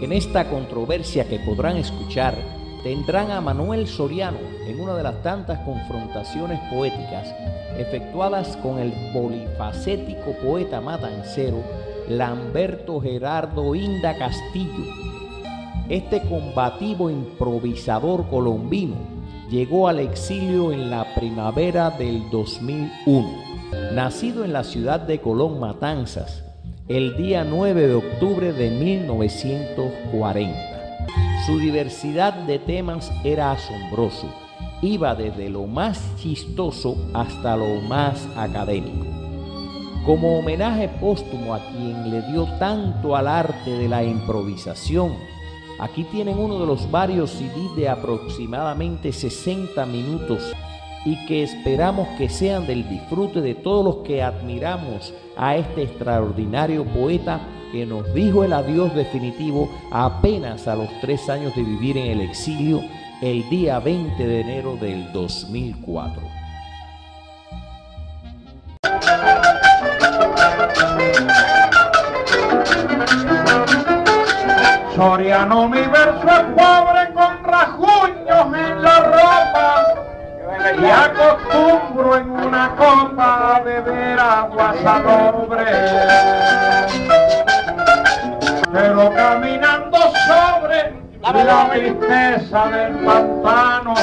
En esta controversia que podrán escuchar, tendrán a Manuel Soriano en una de las tantas confrontaciones poéticas efectuadas con el polifacético poeta matancero Lamberto Gerardo Inda Castillo. Este combativo improvisador colombino llegó al exilio en la primavera del 2001. Nacido en la ciudad de Colón, Matanzas, el día 9 de octubre de 1940. Su diversidad de temas era asombroso. Iba desde lo más chistoso hasta lo más académico. Como homenaje póstumo a quien le dio tanto al arte de la improvisación, aquí tienen uno de los varios CDs de aproximadamente 60 minutos y que esperamos que sean del disfrute de todos los que admiramos a este extraordinario poeta que nos dijo el adiós definitivo apenas a los 3 años de vivir en el exilio el día 20 de enero del 2004. Soriano, mi verso es pobre con rasguños en la ropa y acostumbro en una copa a beber agua salobre, pero caminando sobre la tristeza del pantano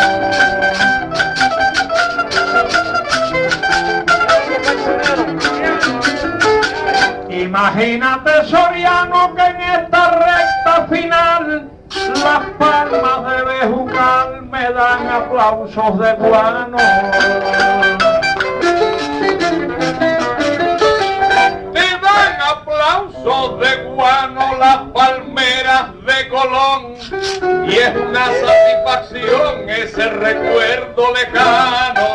imagínate, Soriano, que en esta recta final las palmas de Bejucal me dan aplausos de guano. Me dan aplausos de guano las palmeras de Colón y es una satisfacción ese recuerdo lejano.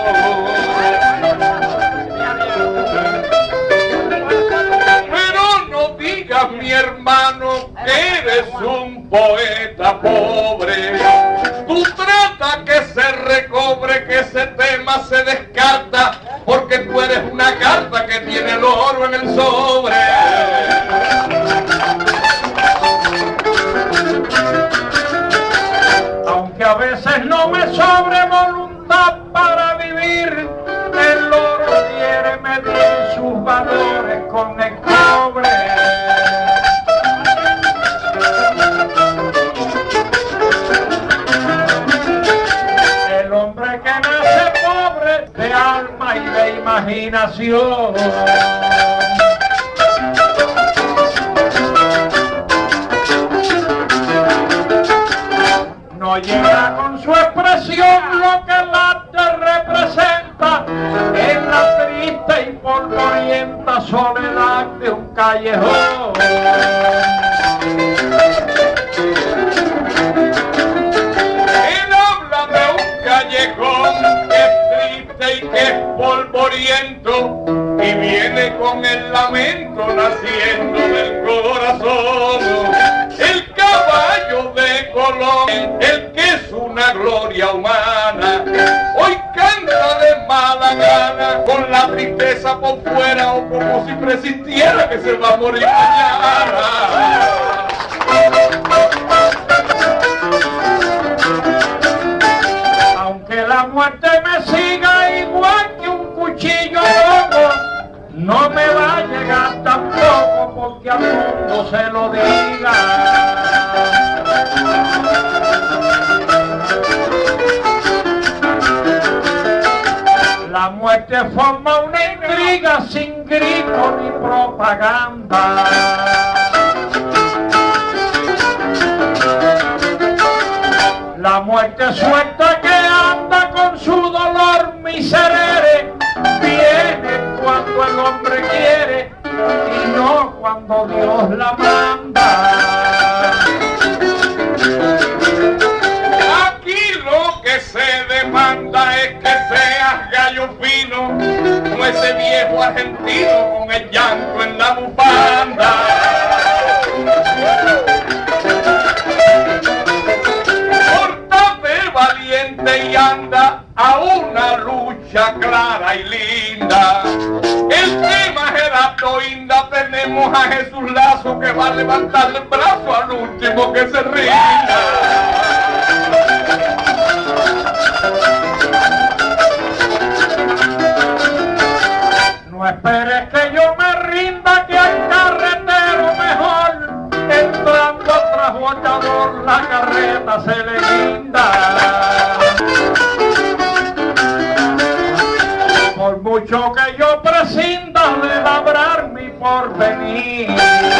Mi hermano, que eres un poeta pobre, tú trata que se recobre, que ese tema se descarta, porque tú eres una carta que tiene el oro en el sobre. Aunque a veces no me sobre voluntad para vivir, el oro quiere medir sus valores con el cobre. El hombre que nace pobre de alma y de imaginación no llega con su expresión lo que el arte representa en la triste y polvorienta soledad de un callejón. Él habla de un callejón que es triste y que es polvoriento y viene con el lamento naciendo del corazón. El caballo de Colón, el que es una gloria humana, hoy canta de mala gana, con la tristeza por fuera o como si presintiera que se va a morir mañana. Aunque la muerte me siga igual que un cuchillo loco, no me va a llegar tampoco porque al mundo se lo diga. La muerte forma una intriga sin grito ni propaganda. La muerte suelta que anda con su dolor miserere, viene cuando el hombre quiere y no cuando Dios la manda. Aquí lo que se demanda es que seas gallo fino, como ese viejo argentino con el llanto en la bufanda. Pórtate valiente y anda a una lucha clara y linda. El tema Gerardo Inda tenemos Recordemos a Jesús Lazo, que va a levantarle el brazo al último que se rinda. No esperes que yo me rinda, que hay carretero mejor. Entrando a trasbordador la carreta se le guinda. Por mucho que yo prescinda de labrar mi porvenir,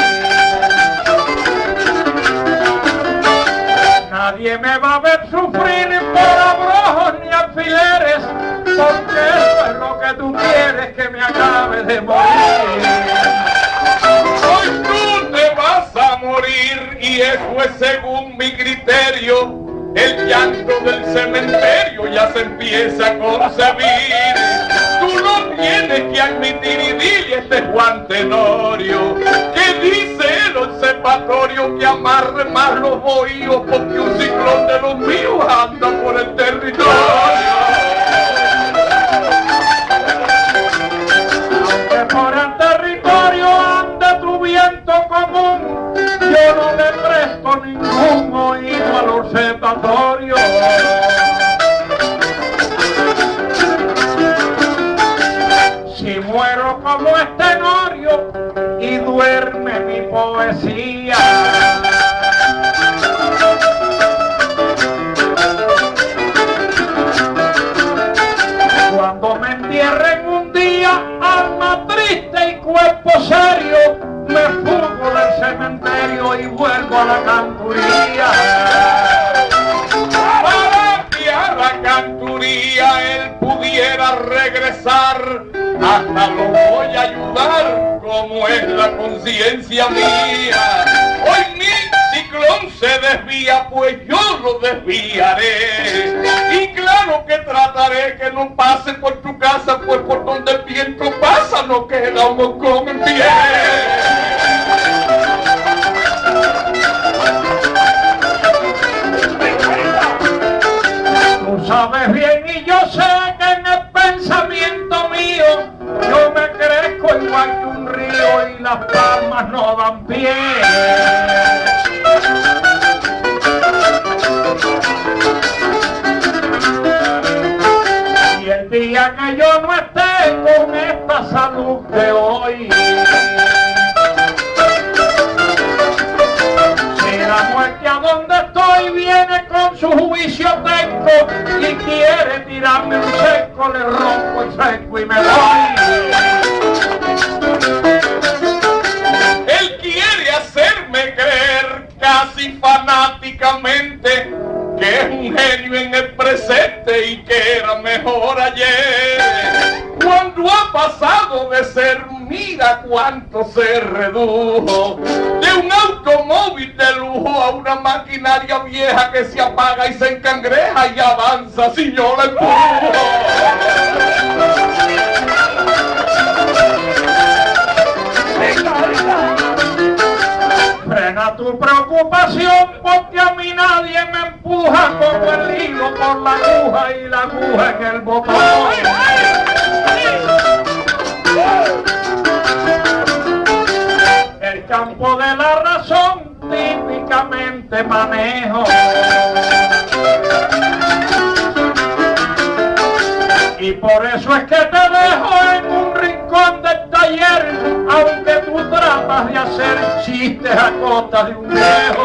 nadie me va a ver sufrir por abrojos ni alfileres, porque eso es lo que tú quieres, que me acabe de morir. Hoy tú te vas a morir, y eso es según mi criterio. El llanto del cementerio ya se empieza a concebir. Tú lo tienes que admitir, y dile a este Juan Tenorio que dice el observatorio que amarre más los bohíos, porque un ciclón de los míos anda por el territorio. Aunque por el territorio ande tu viento común, yo no le presto ningún oído al observatorio. Si muero como Tenorio y duerme mi poesía, cuando me entierren un día, alma triste y cuerpo serio, me fugo del cementerio y vuelvo a la canturía. Para que a la canturía él pudiera regresar, hasta lo voy a ayudar, como es la conciencia mía. Hoy mi ciclón se desvía, pues yo lo desviaré. Y claro que trataré que no pase por tu casa, pues por donde el viento pasa no queda un moscón en pie. Tú sabes bien y yo sé que en el pensamiento mío yo me crezco igual que un río y las palmas no dan pie. Y el día que yo no esté con esta salud de hoy, si la muerte a donde estoy viene con su juicio tenco y quiere tirarme un seco, le rompo el seco y me voy. Él quiere hacerme creer casi fanáticamente que es un genio en el presente y que era mejor ayer. Cuando ha pasado de ser, mira cuánto se redujo, de un automóvil de lujo a una maquinaria vieja que se apaga y se encangreja y avanza si yo la empujo. Frena tu preocupación, porque a mí nadie me empuja como el hilo por la aguja y la aguja en el botón. El campo de la razón típicamente manejo, y por eso es que te dejo en un rincón del taller, aunque tú tratas de hacer chistes a costa de un viejo.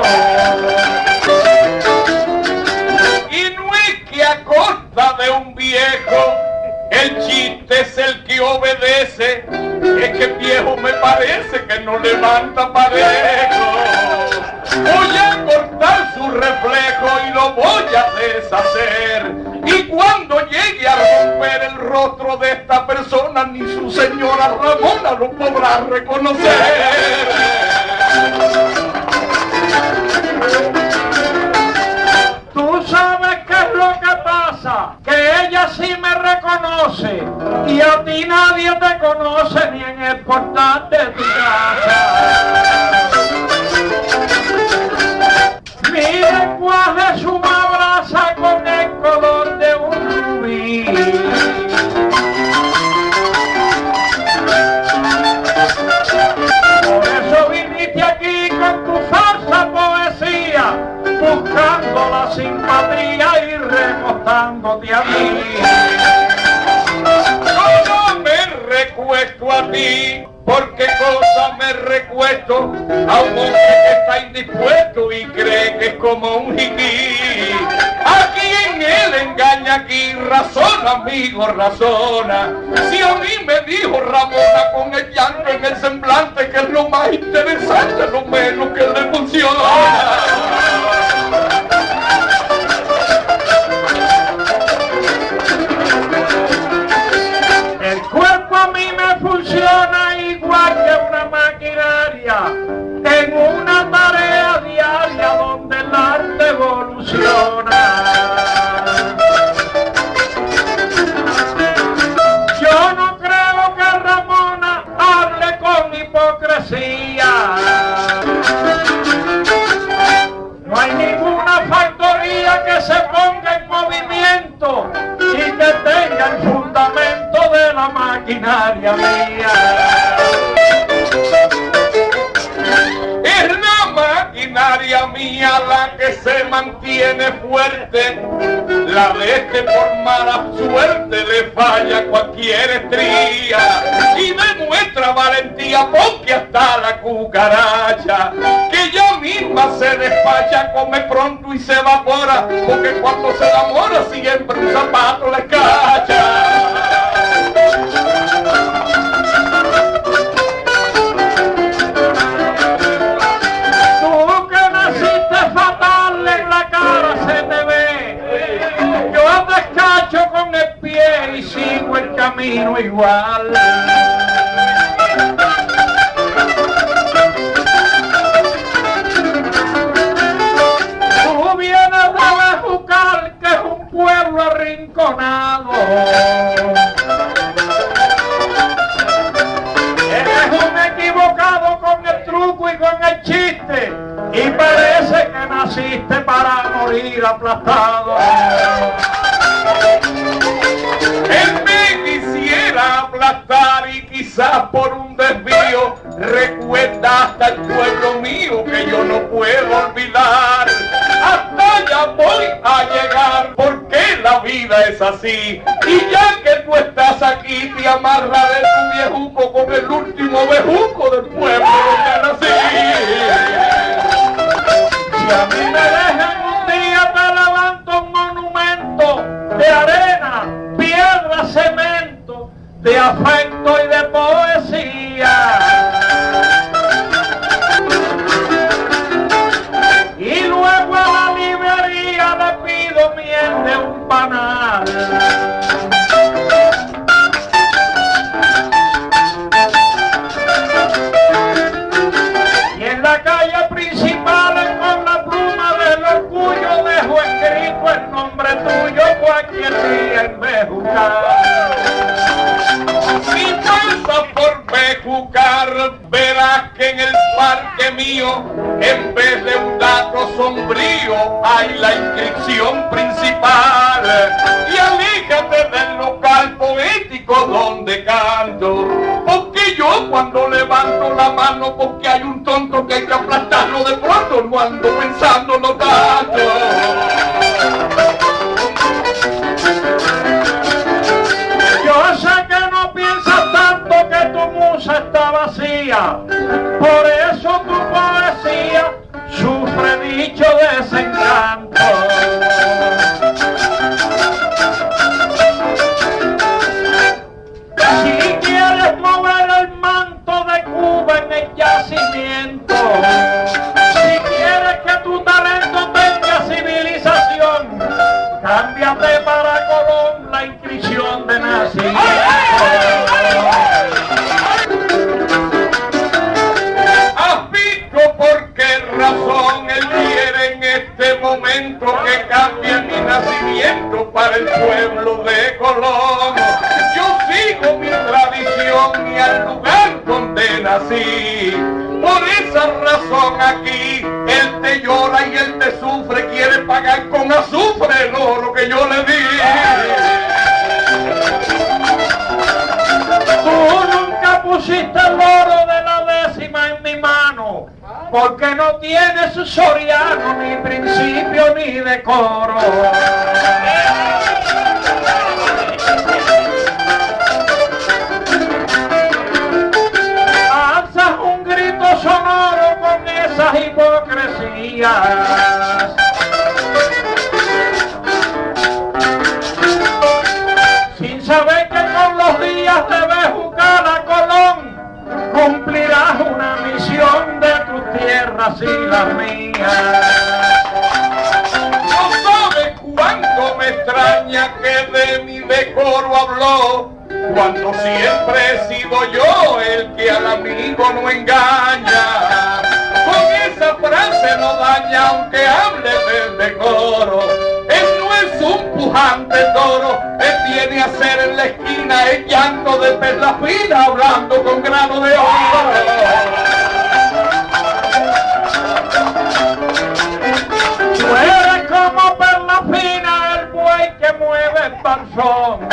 Y no es que a costa de un viejo, el chiste es el que obedece, es que viejo me parece que no levanta parejo. Voy a cortar su reflejo y lo voy a deshacer, y cuando llegue a romper el rostro de esta persona, ni su señora Ramona lo podrá reconocer. Tú sabes qué es lo que pasa, que ella sí me reconoce y a ti nadie te conoce ni en el portal de tu casa. Mi lenguaje suma abraza con el color de un rubí. Por mirándote a mí. Yo me recuesto a ti, porque cosa me recuesto a un hombre que está indispuesto y cree que es como un jiquí. Aquí en él engaña, aquí razona, amigo, razona. Si a mí me dijo Ramona con el llanto en el semblante que es lo más interesante, lo menos que le funciona. El cuerpo a mí me funciona igual que una maquinaria. Tengo una tarea diaria donde el arte evoluciona. Yo no creo que Ramona hable con hipocresía. No hay ninguna factoría que se ponga en movimiento y que tenga el fundamento de la maquinaria mía. Es la maquinaria mía la que se mantiene fuerte. La de que por mala suerte le falla cualquier estría y demuestra valentía porque hasta la cucaracha que ella misma se despacha, come pronto y se evapora, porque cuando se enamora siempre un zapato le cacha. Tú que naciste fatal en la cara se te ve. Yo descacho con el pie y sigo el camino igual. Tú vienes de Bejucal, que es un pueblo arrinconado. Eres un equivocado con el truco y con el chiste, y parece que naciste para morir aplastado. Él me quisiera aplastar y quizás por un desvío recuerda hasta el pueblo mío que yo no puedo olvidar. Hasta allá voy a llegar porque la vida es así. Y ya que tú estás aquí te amarra de tu viejuco con el último bejuco del pueblo donde nací. Si a mí me dejan un día te levanto un monumento de arena, piedra, cemento, de afecto y de poesía. Y luego a la librería le pido miel de un panal. Y en la calle principal con la pluma del orgullo dejo escrito el nombre tuyo cualquier día en Bejucal. Si pasas por Bejucar, verás que en el parque mío, en vez de un dato sombrío, hay la inscripción principal. Y aléjate del local poético donde canto, porque yo cuando levanto la mano, porque hay un tonto que hay que aplastarlo de pronto, no ando pensándolo tanto. Yo sé que no piensas tanto, que tu musa está vacía, por eso tu poesía sufre dicho desencanto. Si quieres mover el manto de Cuba en el yacimiento, si quieres que tu talento tenga civilización, cámbiate para Colón la inscripción de nacimiento. ¿Has visto por qué razón él quiere en este momento que cambie mi nacimiento para el pueblo de Colón? Yo sigo mi tradición y al lugar donde nací. Por esa razón aquí él te llora y él te sufre, quiere pagar con azufre el oro que yo le di. Tú nunca pusiste el oro de la décima en mi mano, porque no tienes soriano, ni principio, ni decoro. días. Sin saber que con los días debes jugar a Colón, cumplirás una misión de tus tierras y las mías. No sabes cuánto me extraña que de mi decoro habló, cuando siempre he sido yo el que al amigo no engaña. Con esa frase no daña aunque hable del decoro. Él no es un pujante toro, él viene a ser en la esquina el llanto de perla fina hablando con grano de oro. Tú eres como perla fina, el buey que mueve el barzón.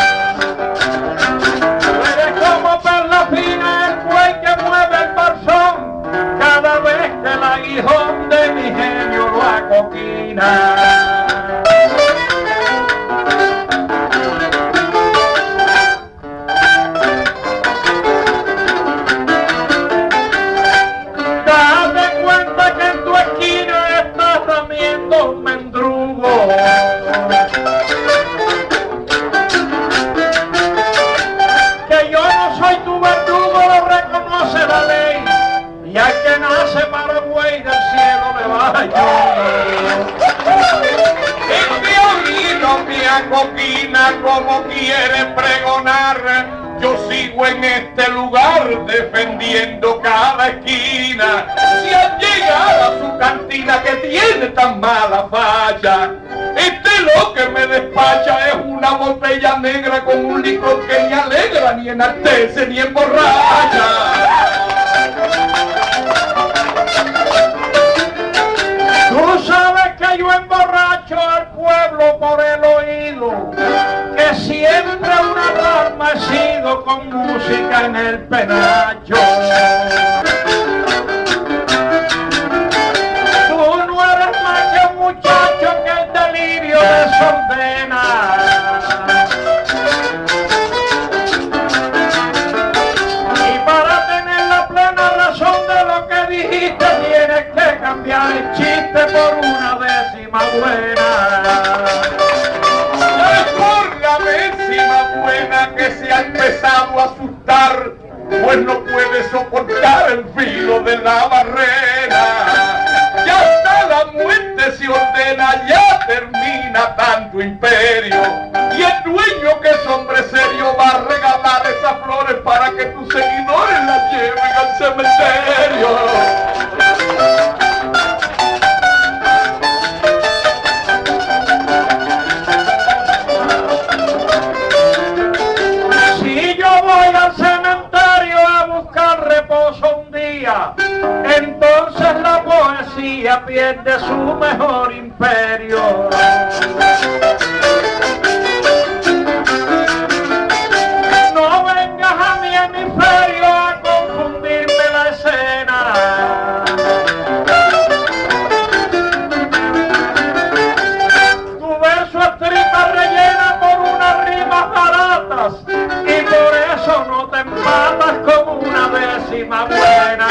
Tú eres como perla fina, el buey que mueve el barzón, cada vez que el aguijón de mi genio lo acoquina. Date cuenta que en tu esquina estás ramiendo un mendrugo. Que yo no soy tu verdugo, lo reconoce la ley. Y al que nace para buey del cielo le va a llover. El violino me acoquina como quiere pregonar. Yo sigo en este lugar defendiendo cada esquina. Si al llegar a su cantina que tiene tan mala falla, lo que me despacha es una botella negra con un licor que ni alegra, ni enaltece, ni emborracha. Tú sabes que yo emborracho al pueblo por el oído, que siempre una alarma he sido con música en el penacho. Tú no eres más que un muchacho que el delirio desordena. Y para tener la plena razón de lo que dijiste, tienes que cambiar el chiste por una décima buena. Es por la décima buena que se ha empezado a asustar, pues no puede soportar el filo de la barrera. Ya hasta la muerte se ordena, ya termina tanto imperio. Y el dueño, que es hombre serio, va a regalar esas flores para que tus seguidores las lleven al cementerio. Si yo voy al cementerio a buscar reposo un día, entonces la poesía pierde su mejor imperio. No vengas a mi hemisferio a confundirme la escena. Tu verso es tripa rellena por unas rimas baratas, y por eso no te empatas como una décima buena.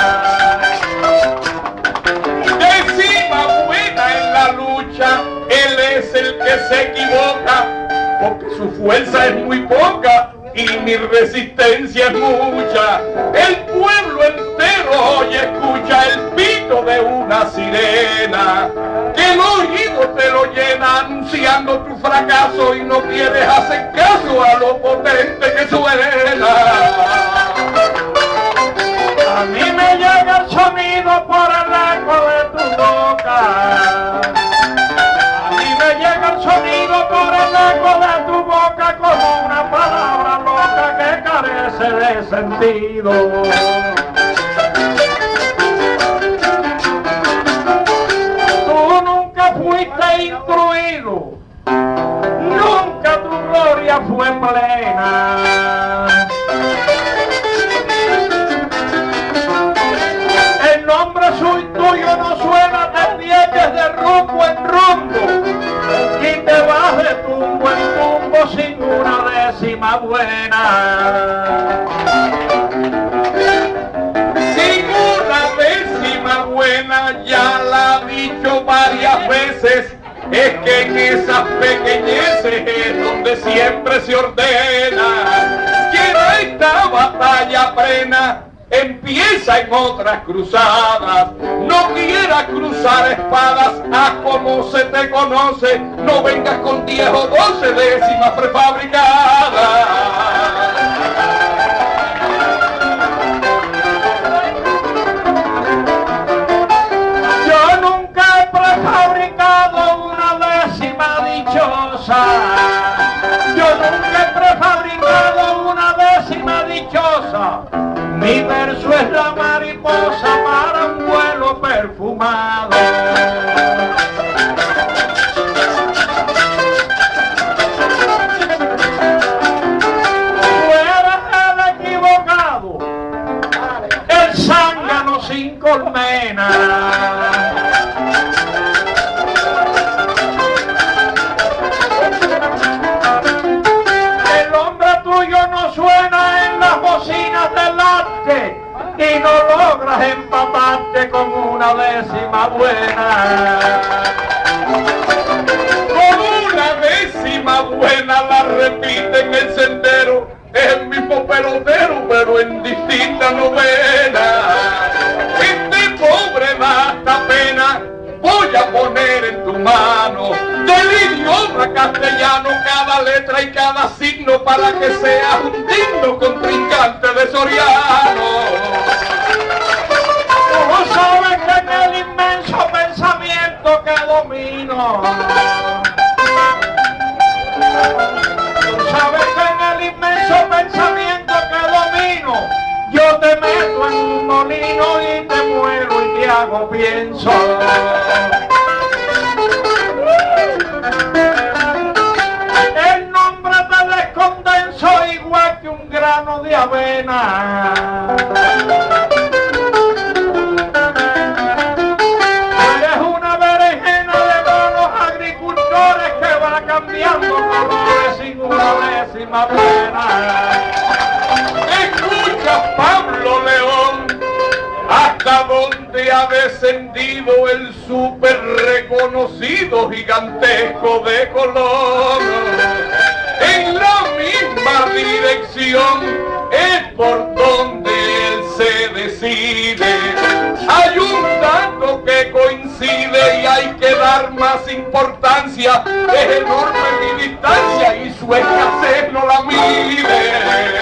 Décima buena en la lucha, él es el que se equivoca, porque su fuerza es muy poca y mi resistencia es mucha. El pueblo entero hoy escucha el pito de una sirena, que el oído te lo llena anunciando tu fracaso y no quieres hacer caso a lo potente que suena. A mí me llega el sonido por el eco de tu boca. A mí me llega el sonido por el eco de tu boca, como una palabra loca que carece de sentido. Tú nunca fuiste instruido, nunca tu gloria fue plena. El nombre tuyo no suena, te pierdes de rumbo en rumbo y te vas de tumbo en tumbo sin una décima buena. Sin una décima buena ya la veces es que en esas pequeñeces es donde siempre se ordena. Quien esta batalla frena, empieza en otras cruzadas. No quieras cruzar espadas, haz como se te conoce. No vengas con 10 o 12 décimas prefabricadas. Yo nunca he prefabricado una décima dichosa. Yo nunca he prefabricado una décima dichosa. Mi verso es la mariposa para un vuelo perfumado. Tú eres el equivocado, el zángano sin colmena. El hombre tuyo no suena en las bocinas del arte y no logras empatarte con una décima buena. Con una décima buena la repite en el sendero, es el mismo pelotero pero en distinta novena. Este pobre da hasta pena. Voy a poner en tu mano del idioma castellano cada letra y cada signo para que seas un digno contrincante de Soriano. Tú sabes que en el inmenso pensamiento que domino, tú sabes que en el inmenso pensamiento que domino, yo te meto en un molino y te muero y te hago pienso. El nombre te descondenso igual que un grano de avena. Eres una berenjena de malos agricultores que va cambiando colores sin una décima pena. Escucha, Pablo León, hasta dónde ha descendido el súper reconocido gigantesco de Colón. En la misma dirección es por donde él se decide. Hay un dato que coincide y hay que dar más importancia. Es enorme mi distancia y su escasez no la mide.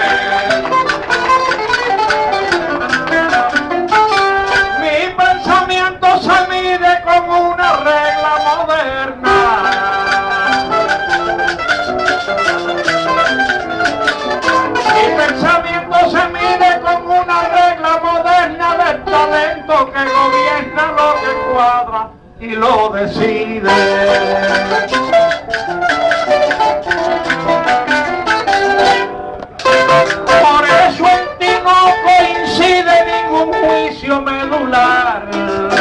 Mi pensamiento se mide como una regla moderna. Mi pensamiento se mide como una regla moderna del talento que gobierna lo que cuadra y lo decide. Por eso en ti no coincide ningún juicio medular.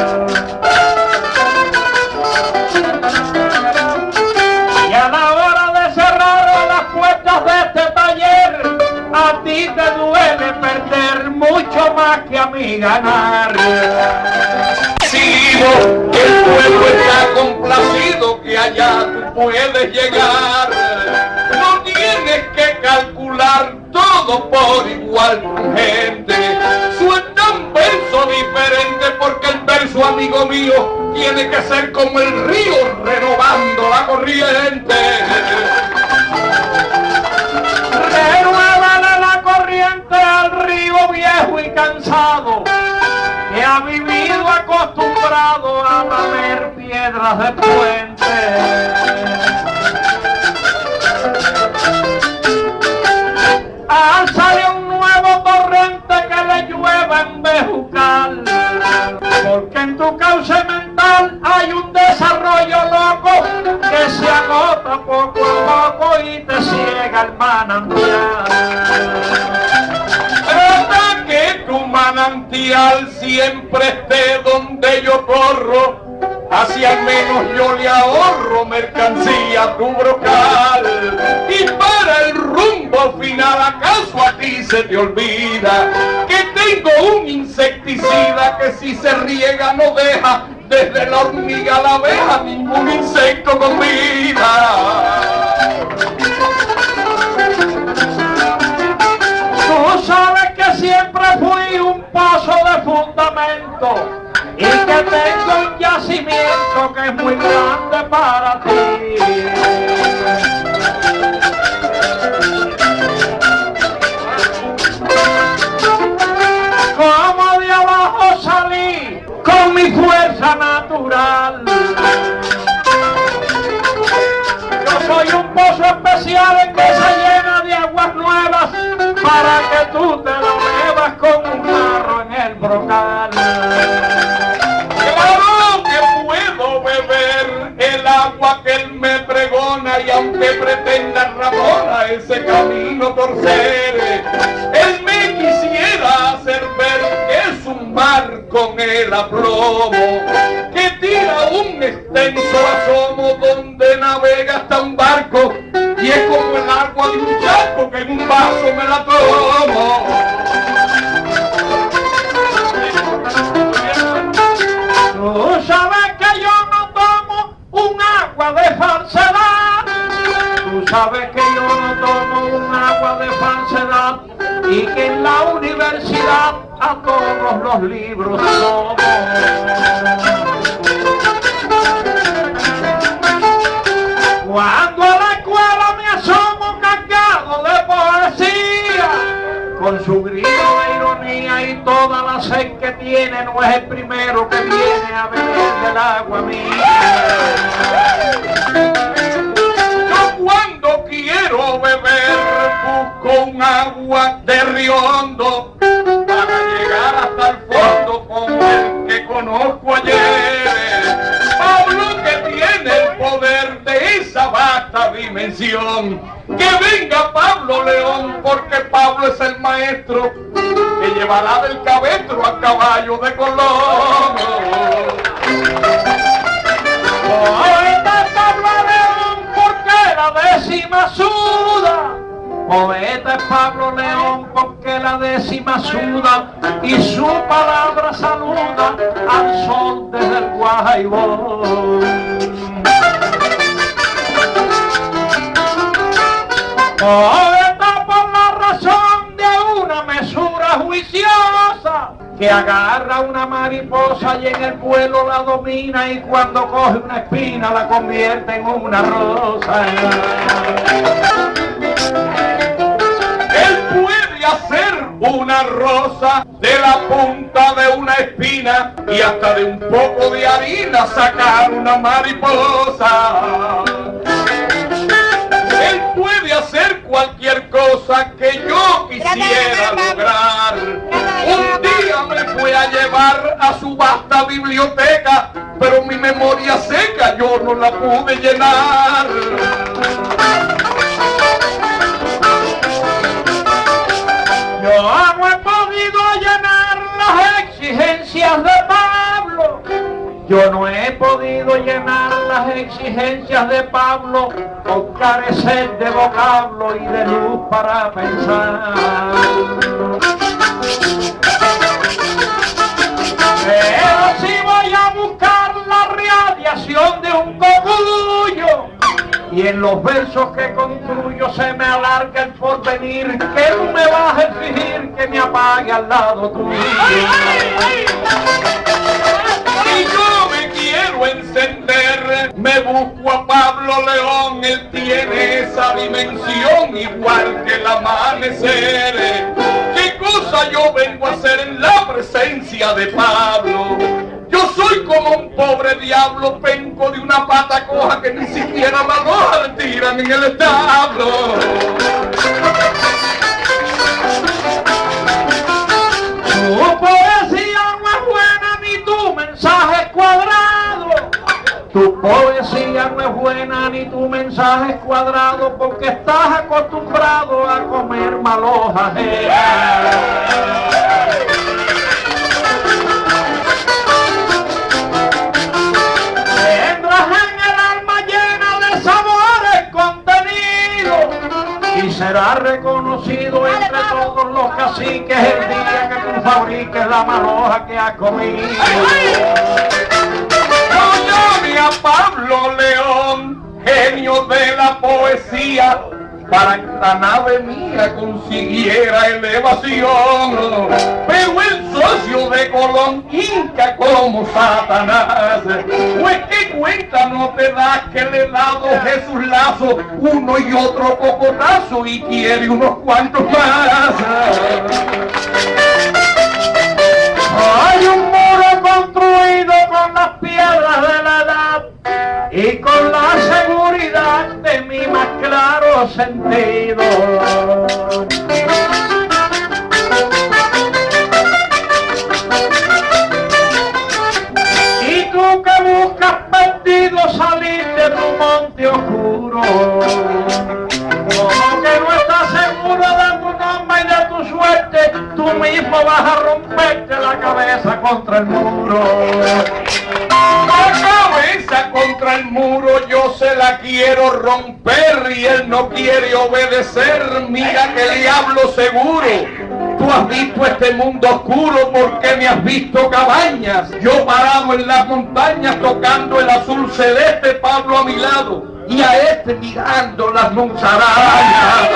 Y a la hora de cerrar las puertas de este taller, a ti te duele perder mucho más que a mí ganar. Sigo, que el pueblo está complacido, que allá tú puedes llegar. No tienes que calcular todo por igual con gente. Suelta un verso diferente porque el verso, amigo mío, tiene que ser como el río renovando la corriente. Renuévale la corriente al río viejo y cansado, que ha vivido acostumbrado a lamer piedras de puente. Sale un nuevo torrente que le llueva en Bejucal, porque en tu cauce mental hay un desarrollo loco que se agota poco a poco y te ciega el manantial. Trata que tu manantial siempre esté donde yo corro, así al menos yo le ahorro mercancía a tu brocal. Y para el rumbo final, ¿acaso a ti se te olvida que tengo un insecticida que si se riega no deja desde la hormiga a la abeja, ningún insecto con vida. Tú sabes que siempre fui un pozo de fundamento y que tengo un yacimiento que es muy grande para ti. Como de abajo salí con mi fuerza natural. Yo soy un pozo especial en que se llena de aguas nuevas para que tú te lo bebas con un jarro en el brocal. Claro que puedo beber el agua que él me pregona, y aunque pretenda Ramona ese camino torcer, él me quisiera hacer ver que es un mar con el aplomo que tira un extenso asomo donde navega hasta un barco, y es como el agua de un charco que en un vaso me la tomo. Tú sabes que yo no tomo un agua de falsedad. Tú sabes que yo no tomo un agua de falsedad y que en la universidad a todos los libros tomo. Cuando a la escuela me asomo cargado de poesía, con su grito de ironía y toda la sed que tiene, no es el primero que viene a beber del agua mía. Yo cuando quiero beber busco un agua de río hondo para llegar hasta el fondo como el que conozco ayer. Pablo, que tiene el poder de esa vasta dimensión. Que venga Pablo León, porque Pablo es el maestro que llevará del cabestro a caballo de Colón. Poeta es Pablo León porque la décima suda. Poeta es Pablo León porque la décima suda y su palabra saluda al sol desde el Guajaibón. Poeta por la razón de una mesura juiciosa que agarra una mariposa y en el vuelo la domina, y cuando coge una espina la convierte en una rosa. Él puede hacer una rosa de la punta de una espina y hasta de un poco de harina sacar una mariposa. Él puede hacer cualquier cosa que yo quisiera lograr. Un día me fue a llevar a su vasta biblioteca, pero mi memoria seca yo no la pude llenar. Yo no he podido llenar las exigencias de Pablo. Yo no he podido llenar las exigencias de Pablo por carecer de vocablo y de luz para pensar. Pero si voy a buscar la radiación de un cogullo, y en los versos que construyo se me alarga el porvenir, que tú me vas a exigir que me apague al lado tuyo. Y yo me quiero encender, me busco a Pablo León, él tiene esa dimensión igual que el amanecer. ¿Qué cosa yo vengo a hacer en la presencia de Pablo? Yo soy como un pobre diablo penco de una pata coja que ni siquiera la roja le tiran en el establo. Tu poesía no es buena ni tu mensaje es cuadrado. Tu poesía no es buena ni tu mensaje es cuadrado, porque estás acostumbrado a comer malojas. Y será reconocido entre todos los caciques el día que tú fabriques la maloja que has comido. era Pablo León, genio de la poesía, para que la nave mía consiguiera elevación. Pero el socio de Colón hinca como Satanás. Pues qué cuenta no te das que le he dado Jesús Lazo uno y otro cocotazo y quiere unos cuantos más. Hay un muro construido con las piedras de la edad y con la seguridad de mi más claro sentido. Y tú que buscas perdido salir de tu monte oscuro, como que no estás seguro de tu nombre y de tu suerte, tú mismo vas a romperte la cabeza contra el muro. La cabeza contra el muro yo se la quiero romper y él no quiere obedecer. Mira que le hablo seguro. Tú has visto este mundo oscuro porque me has visto cabañas. Yo parado en las montañas tocando el azul celeste, Pablo a mi lado y a este mirando las musarañas.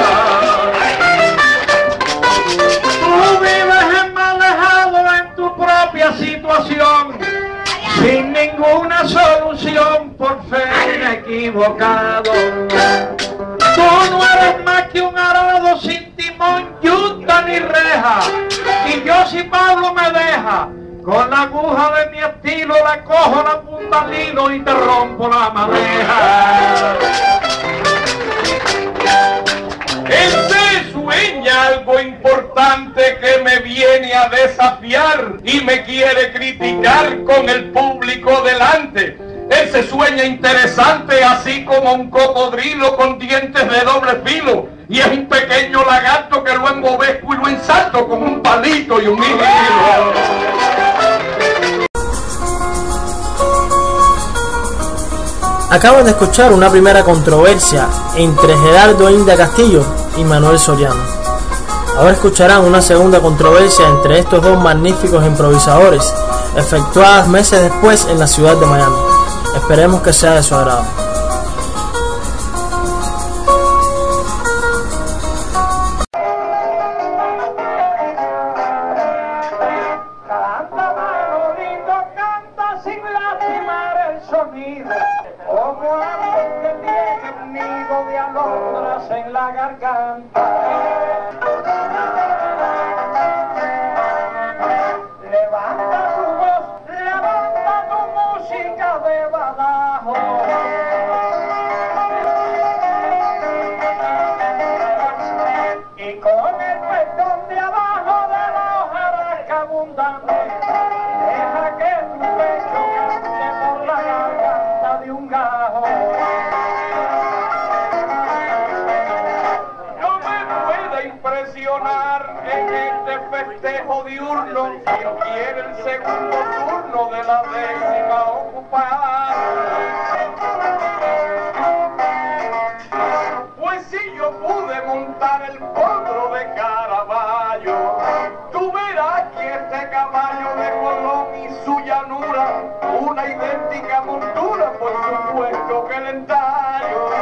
Tú vives enmalejado en tu propia situación, sin ninguna solución, por fe equivocado. Tú no eres más que un arado sin timón, yunta ni reja. Y yo si Pablo me deja, con la aguja de mi estilo la cojo la punta al hilo y te rompo la madeja. Él se sueña algo importante que me viene a desafiar y me quiere criticar con el público delante. Él se sueña interesante así como un cocodrilo con dientes de doble filo y es un pequeño lagarto que lo embobezco y lo ensalto con un palito y un hilo. Acaban de escuchar una primera controversia entre Gerardo India Castillo y Manuel Soriano. Ahora escucharán una segunda controversia entre estos dos magníficos improvisadores, efectuadas meses después en la ciudad de Miami. Esperemos que sea de su agrado. Canta Manolito, canta sin lastimar el sonido, como alguien que tiene un nido de alondras en la garganta. Levanta tu voz, levanta tu música de badajo. Y con el perdón de abajo de la hojarasca abundante, deja que tu pecho cante por la garganta de un gajo. No me puede impresionar en este festejo diurno quien quiere el segundo turno de la décima ocupada. Pues si yo pude montar el potro de Caraballo, tú verás que este caballo de Colón y su llanura, una idéntica montura, por supuesto que el entallo.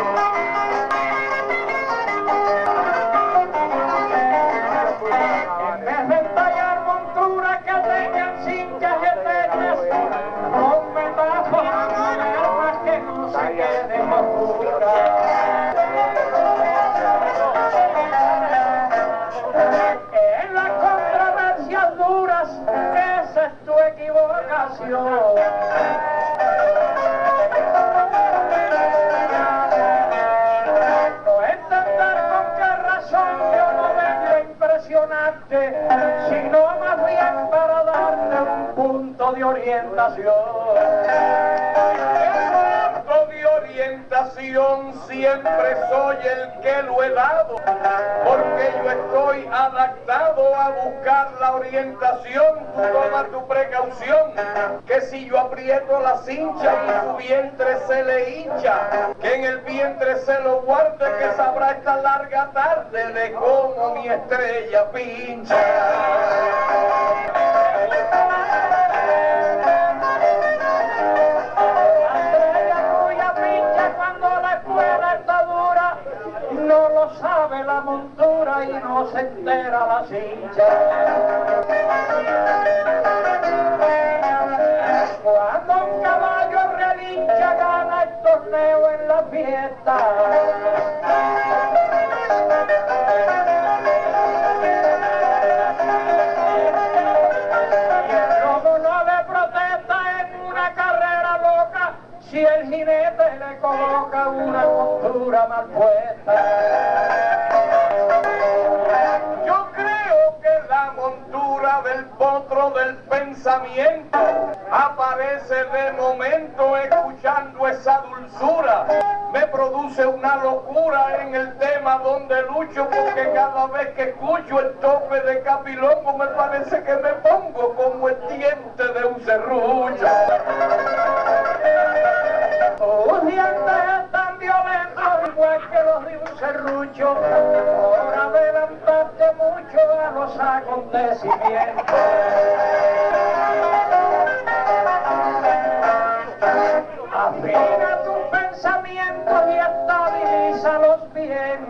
En vez de entallar monturas que tengan cinchas eternas, con metáforas modernas que no se queden oscuras. En las controversias duras, esa es tu equivocación. No entender con qué razón yo no vengo a impresionarte, sino más bien para darte un punto de orientación. De orientación siempre soy el que lo he dado, porque yo estoy adaptado a buscar la orientación. Tú toma tu precaución, que si yo aprieto la cincha y su vientre se le hincha, que en el vientre se lo guarde, que sabrá esta larga tarde de cómo mi estrella pincha. no se entera la cincha. Cuando un caballo relincha gana el torneo en la fiesta. Y el lobo no le protesta en una carrera loca si el jinete le coloca una montura mal puesta. Yo creo que la montura del potro del pensamiento aparece de momento escuchando esa dulzura. Me produce una locura en el tema donde lucho, porque cada vez que escucho el tope de Capilongo me parece que me pongo como el diente de un serrucho. Tus dientes están violentos igual que los de un serrucho, por adelantarte mucho a los acontecimientos. Afina tus pensamientos y estabilízalos bien.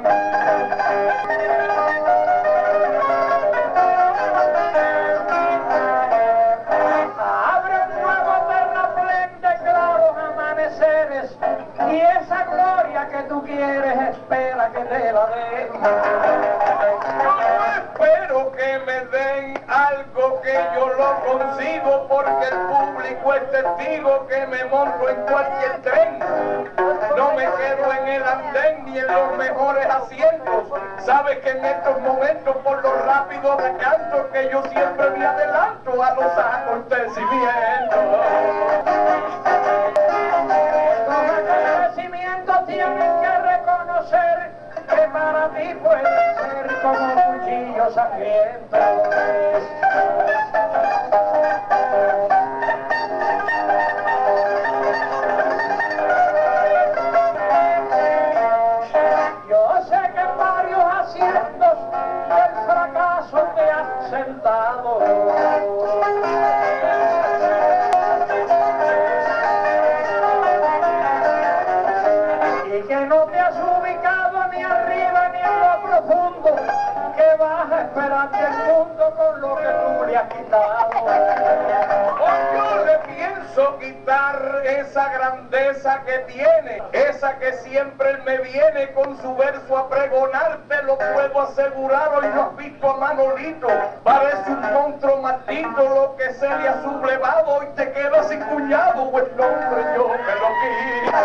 Abre un nuevo terraplén de claros amaneceres y esa gloria que tú quieres espera que te la den. Yo no espero que me den algo que yo lo consigo, porque el público es testigo que me monto en cualquier tren. No me quedo en el andén ni en los mejores asientos. Sabes que en estos momentos, por lo rápido de canto, que yo siempre me adelanto a los acontecimientos. Los acontecimientos tienen que reconocer que para ti puede ser como un cuchillo sangriento. Yo sé que en varios asientos el fracaso te ha sentado. Y que no te has ubicado ni arriba ni en lo profundo, que vas a esperarte el mundo con lo que tú le has quitado. Yo le pienso quitar esa grandeza que tiene, esa que siempre me viene con su verso a pregonar, te lo puedo asegurar. Hoy no has visto a Manolito, parece un monstruo maldito, lo que se le ha sublevado, hoy te quedas sin cuñado, pues no, hombre, yo me lo quito.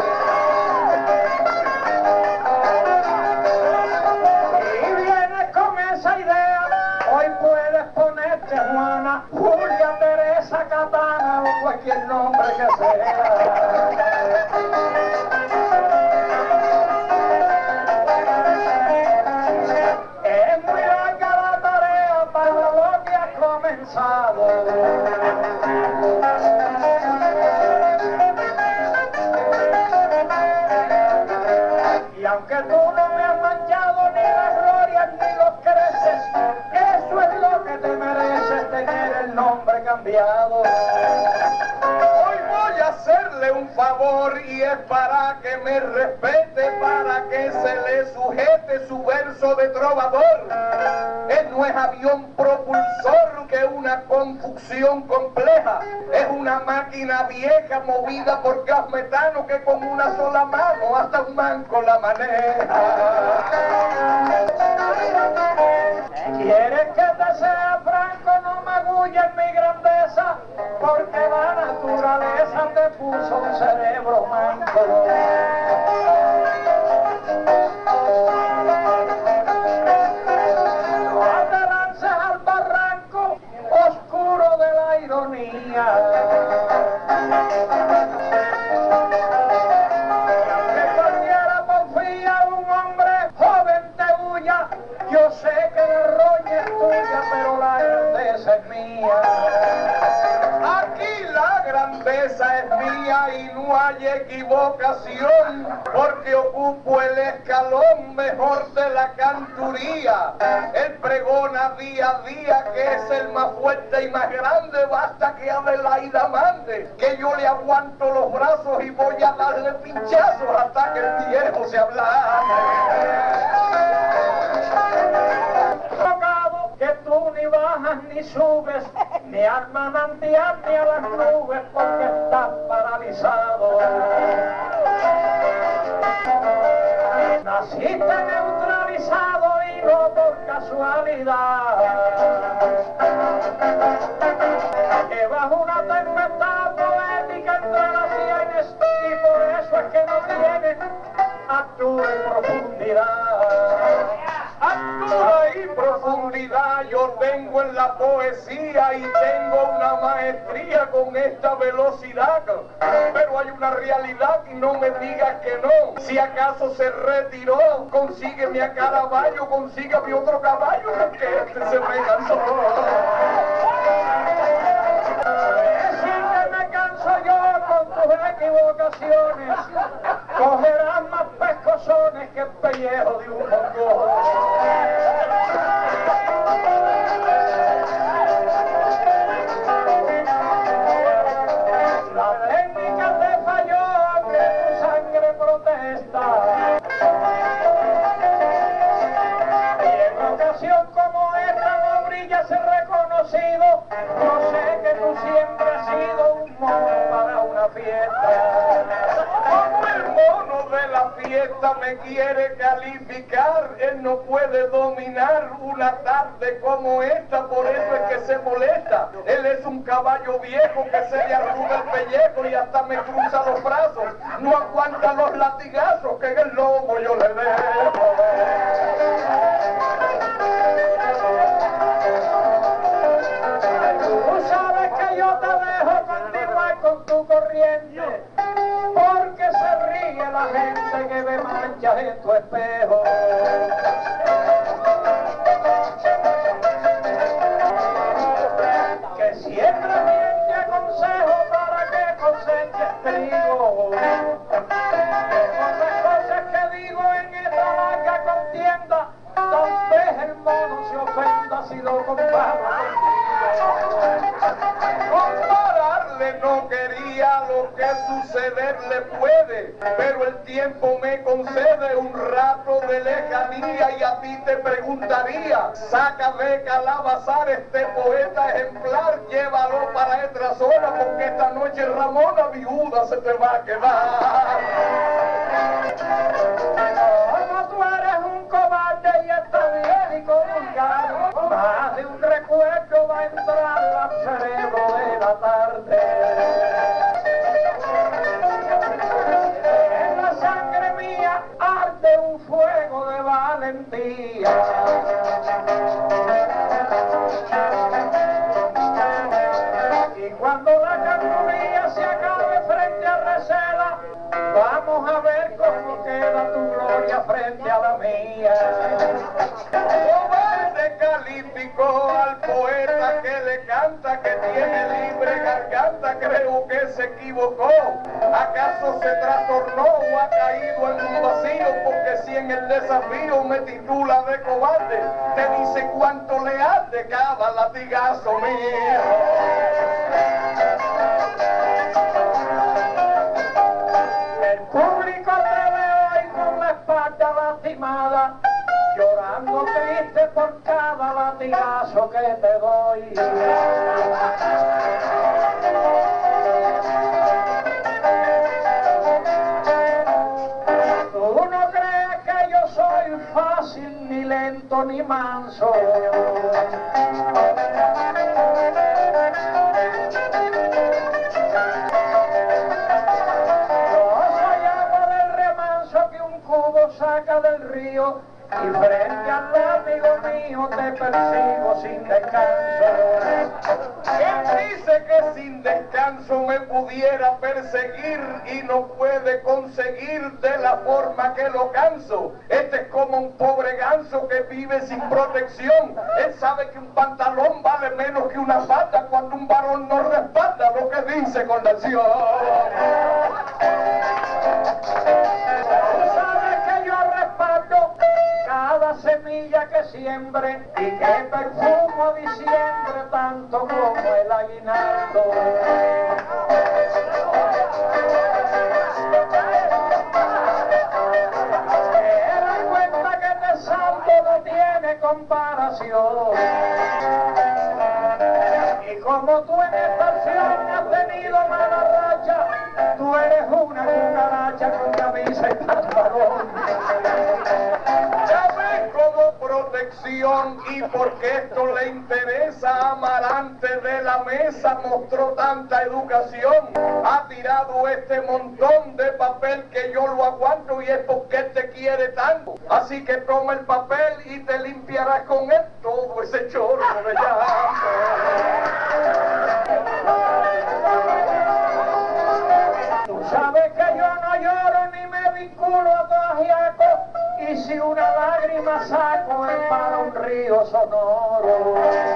Y vienes con esa idea, hoy puedes ponerte Juana, Julia, Teresa, Catana o cualquier nombre que sea. Es muy larga la tarea para lo que has comenzado. Y aunque tú no me has manchado ni las glorias ni los creces, eso es lo que te mereces, tener el nombre cambiado. Hoy voy a hacerle un favor y es para que me respete, para que se le sujete su verso de trovador. Él no es avión propulsor que una confusión compleja, es una máquina vieja movida por gas metano que con una sola mano hasta un manco la maneja. ¿Quieres que te sea franco? No magulles mi grandeza, porque la naturaleza te puso un cerebro manco. No te lances al barranco oscuro de la ironía. Y aunque cualquiera porfía, un hombre joven te huya, yo sé que la roña es tuya, pero la grandeza es mía. Aquí la grandeza es mía y no hay equivocación, porque ocupo el escalón mejor de la canturía. Él pregona día a día que es el más fuerte y más grande, basta que Adelaida mande, que yo le aguanto los brazos y voy a darle pinchazos hasta que el viejo se ablande. al manantial ni a las nubes porque estás paralizado. Naciste neutralizado y no por casualidad. Llevas una tempestad poética entre las sienes y por eso es que no tienes altura y profundidad. Altura y profundidad yo tengo en la poesía y tengo una maestría con esta velocidad, pero hay una realidad y no me digas que no. Si acaso se retiró, consígueme a Caravaggio, consígueme otro caballo porque este se me cansó. Decir que me canso yo con tus equivocaciones, cogerás más pescozones que el pellejo de un mongo. La técnica te falló, aunque tu sangre protesta. Y en ocasión como esta no brilla ese reconocido. No sé que tú siempre has sido un mono para una fiesta. Como el mono de la fiesta me quiere calificar, él no puede dominar una tarde como esta, por eso es que se molesta. Él es un caballo viejo que se le arruga el pellejo y hasta me cruza los brazos. No aguanta los latigazos que en el lomo yo le dejo. Tú sabes que yo te dejo continuar con tu corriente, porque se ríe la gente que ve manchas en tu espejo. Que siempre bien te aconsejo para que coseches trigo. Que con las cosas que digo en esta larga contienda, tal vez el mono se ofenda si lo comparo Compararle no quería lo que sucederle puede, pero el tiempo me concede un rato de lejanía y a ti te preguntaría, saca de Calabazar este poeta ejemplar, llévalo para esta zona porque esta noche Ramona viuda se te va a quedar. Como tú eres un cobarde y estás bien y vulgar, más de un recuerdo va a entrar al cerebro de la tarde. En la sangre mía arde un fuego de valentía. Y cuando la canonía se acabe frente a Reseda, vamos a ver cómo queda tu gloria frente a la mía. Cobarde calificó al poeta que le canta, que tiene libre garganta, creo que se equivocó. ¿Acaso se trastornó o ha caído en un vacío? Porque si en el desafío me titula de cobarde, te dice cuánto le arde cada latigazo mío. El público te ve hoy con la espalda lastimada, llorando triste por cada latigazo que te doy. Tú no crees que yo soy fácil, ni lento, ni manso. Saca del río y frente al látigo mío te persigo sin descanso. Él dice que sin descanso me pudiera perseguir y no puede conseguir de la forma que lo canso. Este es como un pobre ganso que vive sin protección. Él sabe que un pantalón vale menos que una falda cuando un varón no respalda lo que dice con la acción. Cada semilla que siembre y que perfumo diciembre tanto como el aguinaldo. Te das cuenta que este saldo no tiene comparación. Y como tú en esta acción has tenido mala racha, tú eres una cucaracha con camisa y pantalón. Ya ves, como protección, y porque esto le interesa a Amarante de la mesa, mostró tanta educación, ha tirado este montón de papel que yo lo aguanto y es porque él te quiere tanto. Así que toma el papel y te limpiarás con él todo ese chorro de llanto. Tú sabes que yo no lloro ni me vinculo a pajiaco, y si una lágrima saco es para un río sonoro.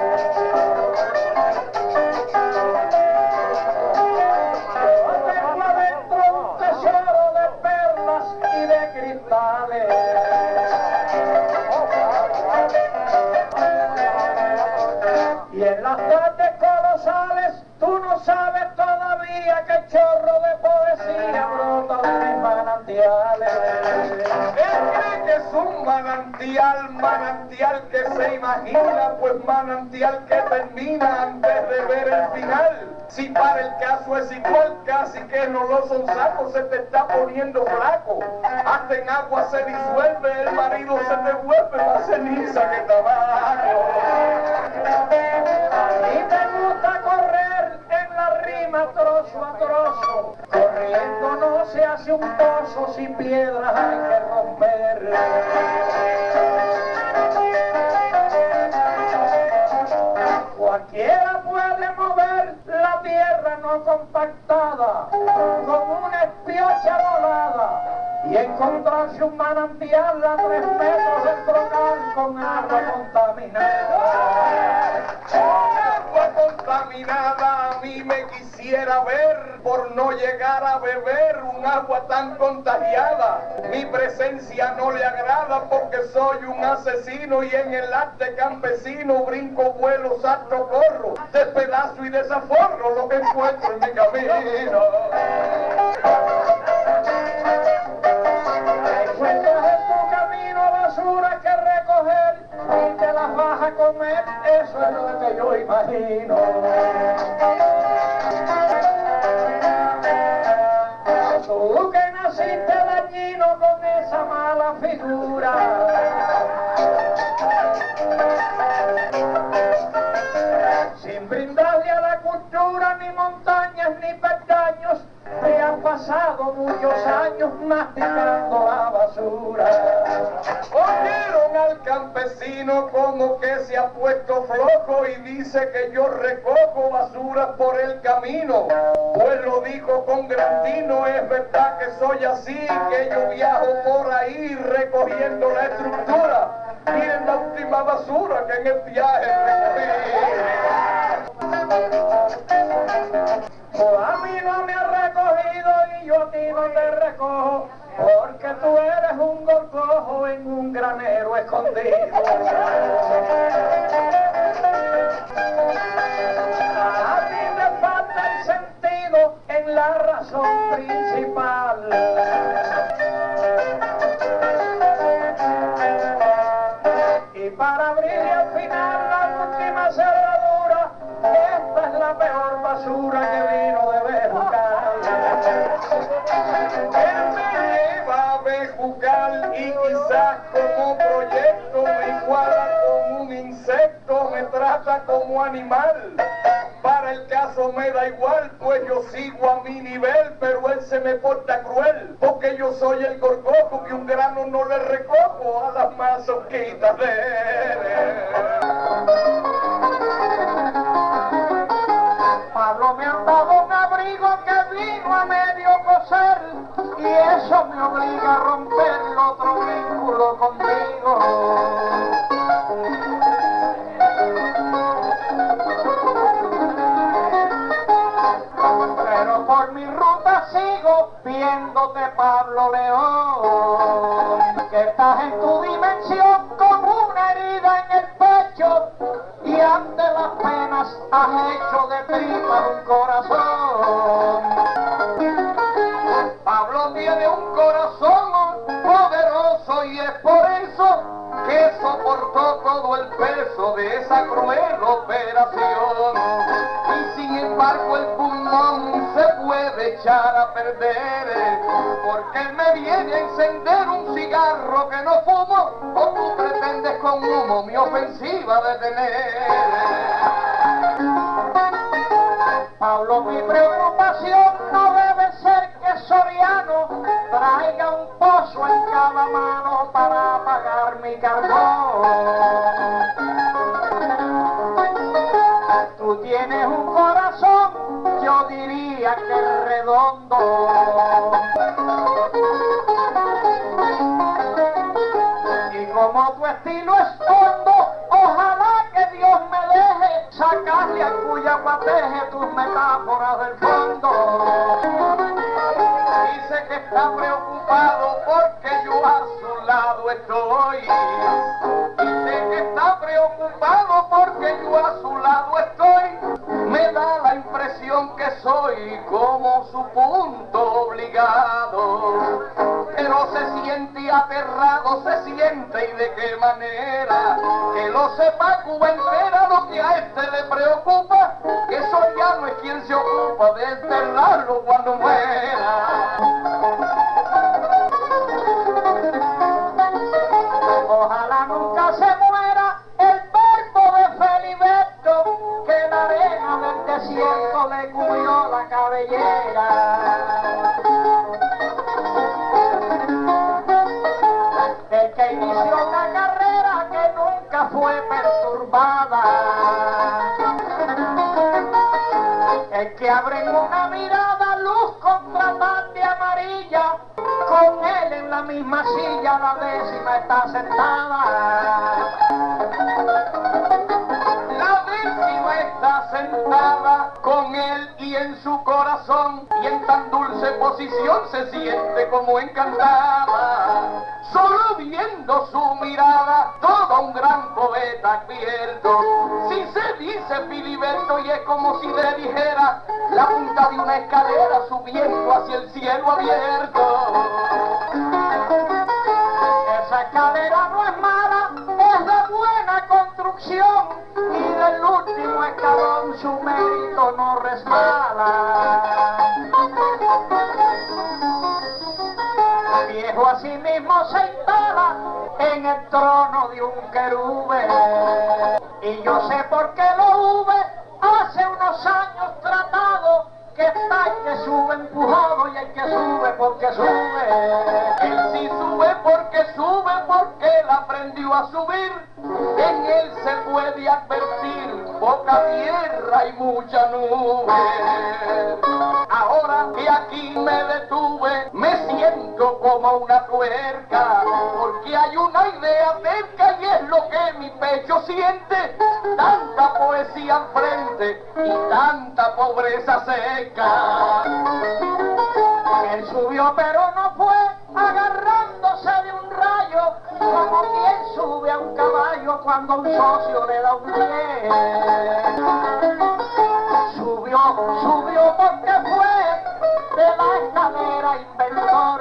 Yo tengo adentro un tesoro de perlas y de cristales. Y en las tardes colosales tú no sabes todavía que chorro de poesía brota de mis manantiales. Él cree que es un manantial, manantial que se imagina, pues manantial que termina antes de ver el final. Si para el caso es igual, casi que no lo son sacos, se te está poniendo flaco. Hasta en agua se disuelve, el marido se te vuelve más ceniza que tabaco. A mí me gusta correr en la rima trozo a trozo. Corriendo no se hace un pozo, sin piedras hay que romper. Cualquiera puede mover la tierra no compactada con una espiocha volada y encontrarse un manantial a 3 metros del brocal con agua contaminada. Agua contaminada a mí me quisiera ver por no llegar a beber un agua tan contagiada. Mi presencia no le agrada porque soy un asesino y en el arte campesino brinco, vuelo, salto, corro, despedazo y desaforro lo que encuentro en mi camino. Encuentras en tu camino basura que recoger y te las vas a comer, eso es lo que yo imagino. Tú que naciste dañino con esa mala figura, sin brindarle a la cultura ni montañas ni peldaños, te han pasado muchos años masticando la basura. Oyeron al campesino como que se ha puesto flojo y dice que yo recojo basura por el camino. Pues lo dijo con gran tino, es verdad que soy así, que yo viajo por ahí recogiendo la estructura. Miren la última basura que en el viaje recogí. O a mí no me ha recogido y yo a ti no te recojo, porque tú eres un gorgojo en un granero escondido. A mí me falta el sentido en la razón principal. Y para abrir al final la última cerradura, esta es la peor basura que vino de Bejucal. Él me lleva a Bejucal y quizás como proyecto me iguala con un insecto, me trata como animal. Para el caso me da igual, pues yo sigo a mi nivel, pero él se me porta cruel, porque yo soy el gorgojo que un grano no le recojo a las masoquitas de él. Pablo me han dado un abrigo que vino a medio coser y eso me obliga a romper otro vínculo contigo. Pero por mi ruta sigo viéndote, Pablo León, que estás en tu dimensión como una herida en el pecho y ante las penas has hecho de tripa un corazón. Pablo tiene un corazón poderoso y es por eso que soportó todo el peso de esa cruel operación. Sin embargo el pulmón se puede echar a perder, porque él me viene a encender un cigarro que no fumo, o tú pretendes con humo mi ofensiva detener. Pablo, mi preocupación no debe ser que Soriano traiga un pozo en cada mano para apagar mi carbón. Tú tienes un corazón, yo diría que es redondo. Y como tu estilo es hondo, ojalá que Dios me deje sacarle a cuya pateje tus metáforas del fondo. Dice que está preocupado porque yo a su lado estoy. Dice que está preocupado porque yo a su lado estoy. Me da la impresión que soy como su punto obligado. Pero se siente aterrado, se siente, y de qué manera. Que lo sepa Cuba entera lo que a este le preocupa, que Soriano es quien se ocupa de enterrarlo cuando muera. Ojalá nunca se muera el verbo de Feliberto, que la arena del desierto le cubrió la cabellera. El que inició una carrera que nunca fue perturbada, el que abre en una mirada luz contrastante amarilla, con él en la misma silla la décima está sentada. La décima está sentada con él y en su corazón, y en tan dulce posición se siente como encantada. Solo viendo su mirada, todo un gran poeta advierto. Si se dice Filiberto, y es como si le dijera la punta de una escalera subiendo hacia el cielo abierto. Esa escalera no es mala, es de buena construcción, y del último escalón su mérito no resbala. Viejo asimismo se instala en el trono de un querube, y yo sé por qué lo hube hace unos años tratado, que está el que sube empujado y el que sube porque sube. Él sí sube porque él aprendió a subir. En él se puede advertir poca tierra y mucha nube. Ahora que aquí me detuve, me siento como una tuerca, porque hay una idea cerca y es lo que mi pecho siente. Tanta poesía al frente y tanta pobreza seca. Él subió pero no fue agarrándose de un rayo, como quien sube a un caballo cuando un socio le da un pie. Subió porque fue de la escalera inventor.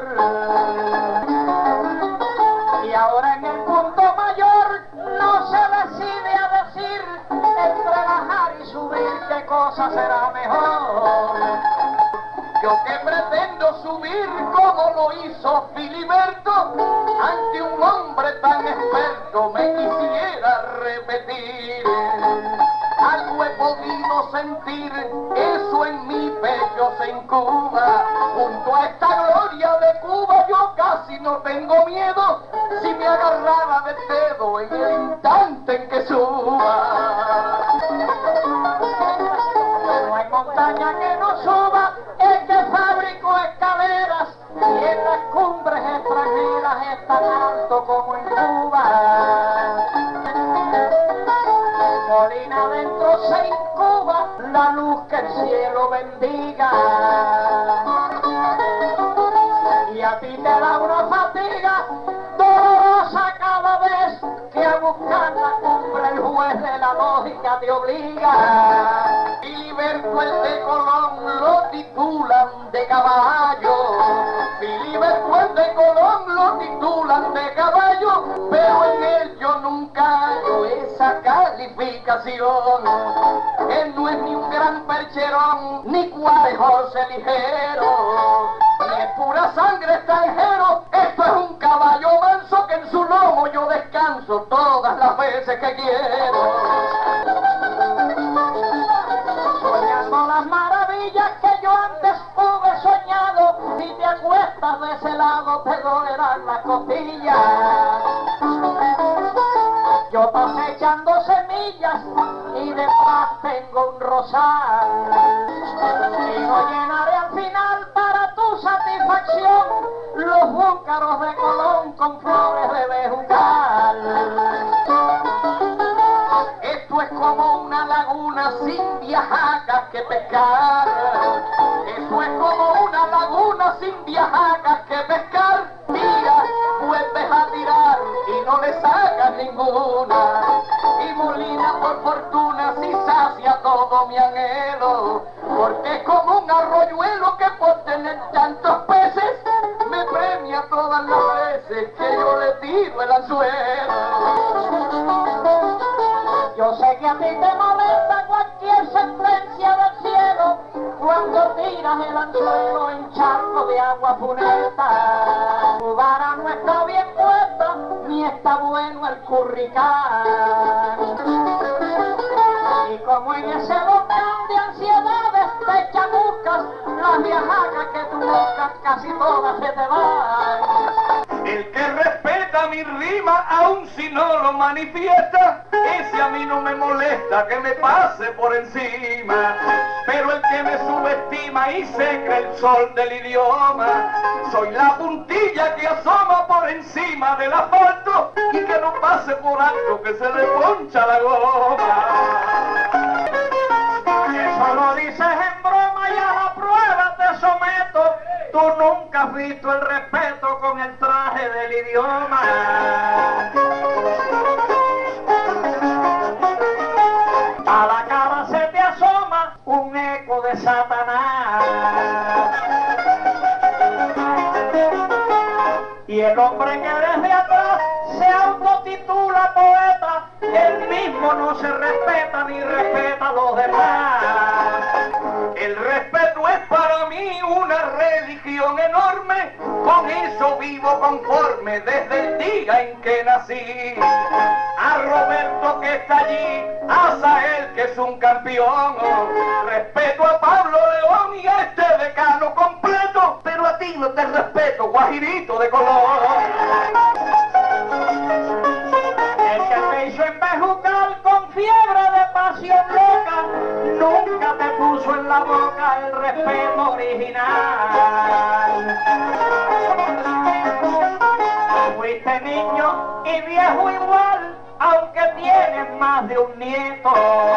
Y ahora en el punto mayor no se decide a decir entre bajar y subir qué cosa será mejor. Yo que pretendo subir como lo hizo Filiberto, ante un hombre tan experto me quisiera repetir. Algo he podido sentir, eso en mi pecho se incuba. Junto a esta gloria de Cuba yo casi no tengo miedo, si me agarrara del dedo en el instante en que suba. No hay montaña que no suba el que fabricó escaleras, y en las cumbres extranjeras es tan alto como en Cuba. Molina adentro se incuba la luz que el cielo bendiga, y a ti te da una fatiga dolorosa cada vez que a buscar la cumbre el juez de la lógica te obliga. Filiberto el de Colón lo titulan de caballo, Filiberto el de Colón lo titulan de caballo, pero en él yo nunca hallo esa calidad gratificación. Él no es ni un gran percherón, ni cuarejoso ligero, ni es pura sangre extranjero. Esto es un caballo manso que en su lomo yo descanso todas las veces que quiero. Soñando las maravillas que yo antes pude soñado, si te acuestas de ese lado te dolerán las costillas. Yo cosechando semillas y detrás tengo un rosal, y no llenaré al final para tu satisfacción los búncaros de Colón con flores de bejucal. Esto es como una laguna sin viajacas que pescar. Esto es como una laguna sin viajacas que pescar. Tiras, vuelves a tirar y no le sacas ninguna. Y molina por fortuna si sacia todo mi anhelo, porque es como un arroyuelo que por tener tantos peces me premia todas las veces que yo le tiro el anzuelo. Yo sé que a ti te molesta cualquier sentencia del cielo cuando tiras el anzuelo en charco de agua funesta. Tu vara no está bien puesta, ni está bueno el curricán. Y como en ese volcán de ansiedades te chamuscas, las viajacas que tú buscas casi todas se te van. El que respeta mi rima, aun si no lo manifiesta, ese a mí no me molesta que me pase por encima. Pero el que me subestima y seca el sol del idioma, soy la puntilla que asoma por encima del asfalto y que no pase por alto que se le poncha la goma. Eso lo dices en broma y a la prueba te someto. Tú nunca has visto el respeto con el traje del idioma. A la cara se te asoma un eco de Satanás. Y el hombre que desde atrás se autotitula poeta, él mismo no se respeta ni respeta a los demás. El respeto es para mí una religión enorme, con eso vivo conforme desde el día en que nací. A Roberto que está allí, a Sael que es un campeón, respeto a Pablo León y a este decano completo, pero a ti no te respeto, guajirito de color. El que te hizo embejucar con fiebre de pasión loca, nunca te puso en la boca el respeto original. Fuiste niño y viejo igual, aunque tienes más de un nieto.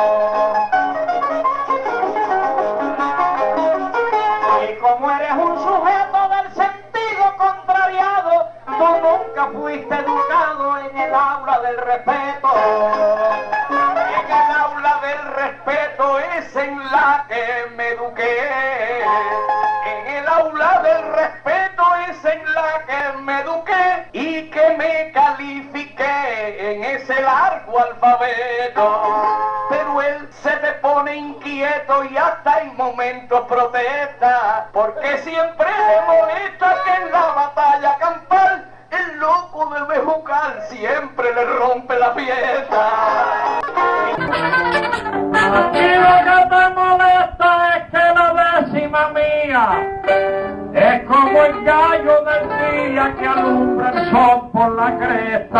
Y como eres un sujeto del sentido contrariado, tú nunca fuiste educado en el aula del respeto. En el aula del respeto es en la que me eduqué. En el aula del respeto es en la que me eduqué y que me califiqué en ese largo alfabeto. Pero él se te pone inquieto y hasta en momentos protesta, porque siempre le molesta que en la batalla campal el loco de Bejucal siempre le rompe la fiesta. Aquí lo que te molesta es que la décima mía es como el gallo del día que alumbra el sol por la cresta.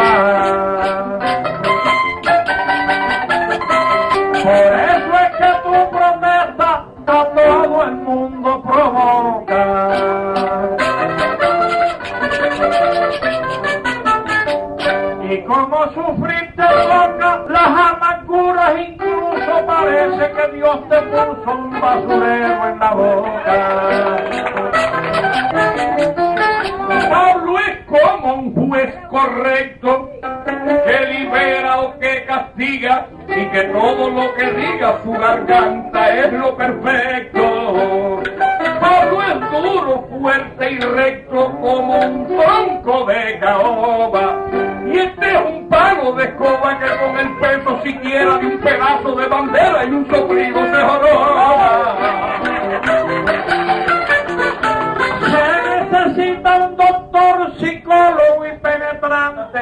Por eso es que tu protesta a todo el mundo provoca. Y como sufriste boca, las amarguras incluso parece que Dios te puso un basurero en la boca. Pablo es como un juez correcto que libera o que castiga y que todo lo que diga su garganta es lo perfecto. Pablo es duro, fuerte y recto como un tronco de caoba. Y este es un palo de escoba que con el peso siquiera de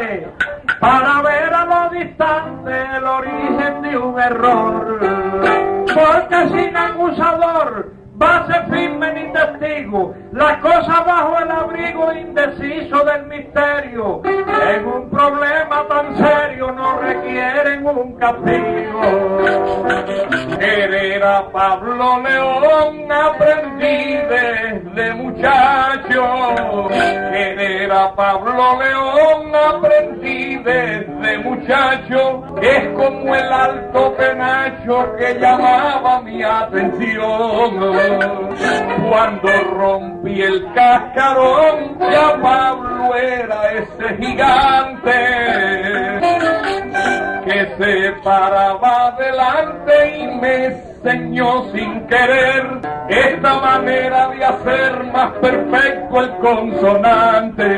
mirarle para ver a lo distante el origen de un error. Porque sin acusador, base firme ni testigo, las cosas bajo el abrigo indeciso del misterio, en un problema tan serio no requieren un castigo. Querer a Pablo León aprendí desde muchacho. Querer a Pablo León aprendí desde muchacho. Es como el alto penacho que llamaba mi atención. Cuando rompí el cascarón, ya Pablo era ese gigante que se paraba adelante y me enseñó sin querer esta manera de hacer más perfecto el consonante.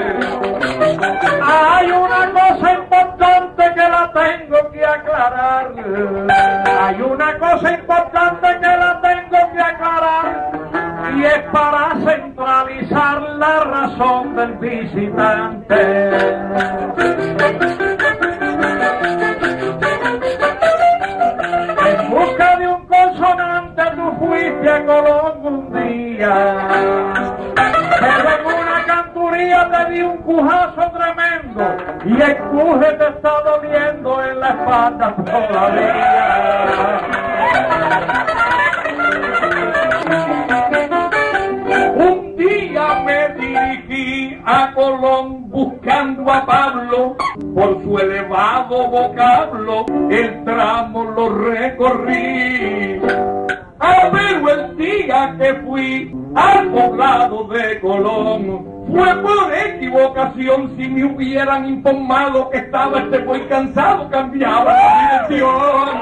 Hay una cosa importante que la tengo que aclarar. Hay una cosa importante que la tengo que aclarar. Y es para centralizar la razón del visitante. En busca de un consonante tú fuiste a Colón un día. Pero en una canturía te di un cujazo tremendo y el cuje te está doliendo en la espalda todavía. Un día me dirigí a Colón buscando a Pablo, por su elevado vocablo el tramo lo recorrí. Pero el día que fui al poblado de Colón fue por equivocación. Si me hubieran informado que estaba este muy cansado, cambiaba la dirección.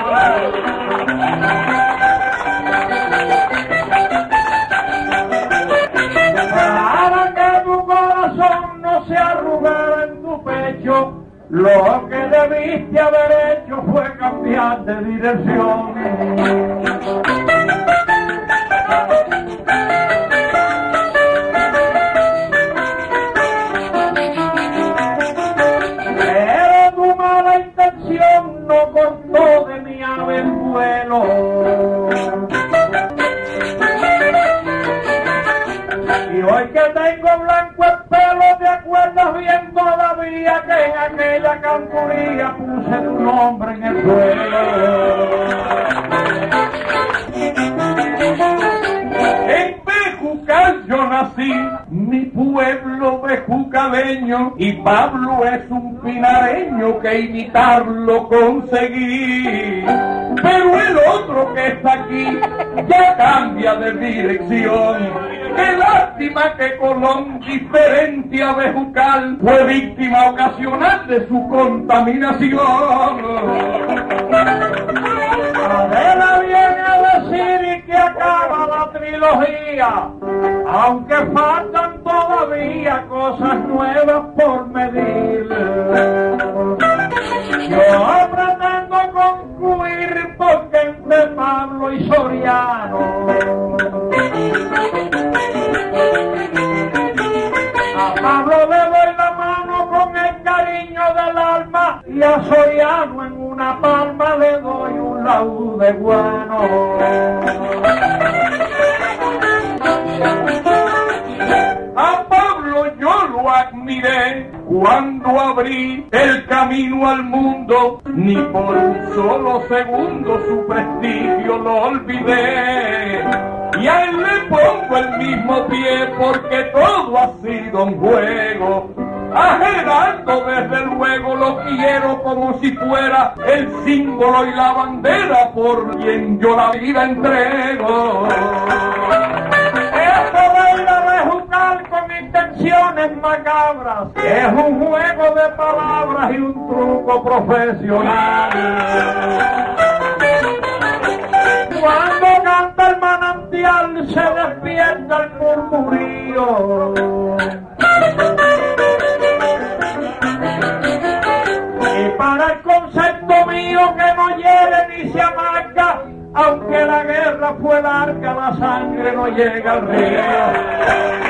Para que tu corazón no se arrugara en tu pecho, lo que debiste haber hecho fue cambiar de dirección. Pero tu mala intención no cortó de mi ave el vuelo. Y hoy que tengo blanco el pelo, ¿te acuerdas bien todavía que en aquella canturía puse tu nombre en el suelo? En Bejucal yo nací, mi pueblo bejucaleño, y Pablo es un pinareño que imitarlo conseguí. Pero el otro que está aquí ya cambia de dirección. Qué lástima que Colón, diferente a Bejucal, fue víctima ocasional de su contaminación. Adela viene a decir y que acaba la trilogía, aunque faltan todavía cosas nuevas por medir. Yo pretendo concluir porque entre Pablo y Soriano a Pablo le doy la mano con el cariño del alma y a Soriano en una palma le doy un laúd de guano. A Pablo yo lo admiré cuando abrí el camino al mundo, ni por un solo segundo su prestigio lo olvidé. Y a él le pongo el mismo pie porque todo ha sido un juego. A Gerardo desde luego lo quiero como si fuera el símbolo y la bandera por quien yo la vida entrego. Esto de ir a Bejucal con intenciones macabras es un juego de palabras y un truco profesional. Cuando canta el manantial se despierta el murmurío. Y para el concepto mío que no hiere ni se amarga, aunque la guerra fue larga, la sangre no llega al río.